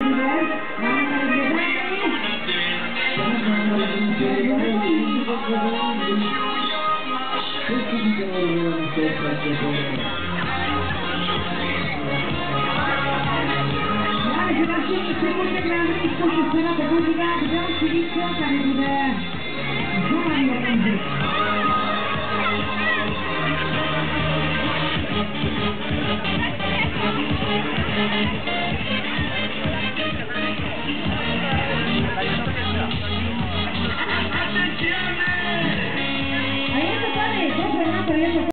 Seconda grande disposizione per motivare, già si dice,